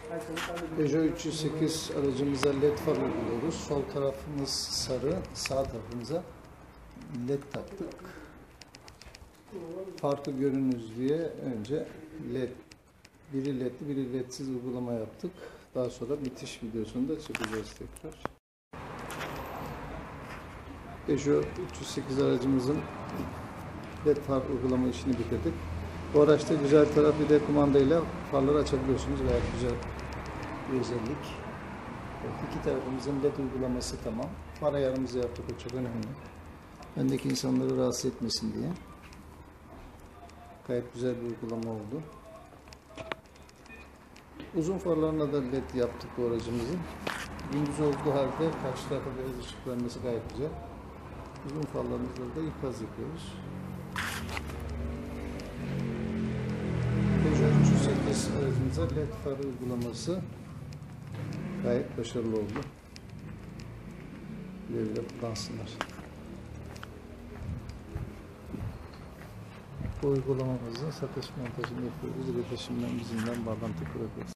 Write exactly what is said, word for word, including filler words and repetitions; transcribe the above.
Peugeot üç yüz sekiz aracımıza led far uyguluyoruz. Sol tarafımız sarı, sağ tarafımıza led taktık. Farklı görünüz diye önce led, biri ledli biri ledsiz uygulama yaptık. Daha sonra bitiş videosunu da çekeceğiz tekrar. Peugeot üç yüz sekiz aracımızın led far uygulama işini bitirdik. Bu araçta güzel taraf, bir de kumandayla farları açabiliyorsunuz. Gayet güzel bir özellik. Evet, iki tarafımızın led uygulaması tamam. Far ayarımızı yaptık, o çok önemli. Öndeki insanları rahatsız etmesin diye. Gayet güzel bir uygulama oldu. Uzun farlarına da led yaptık bu aracımızın. Gündüz olduğu halde karşı tarafa beyaz ışık vermesi gayet güzel. Uzun farlarımızda da ikaz yapıyoruz. Peugeot üç yüz sekiz aracımıza led far uygulaması gayet başarılı oldu. Güle güle kullansınlar. Bu uygulamamızın satış montajını yapıyoruz. İletişimden bizimle bağlantı kurabilirsiniz.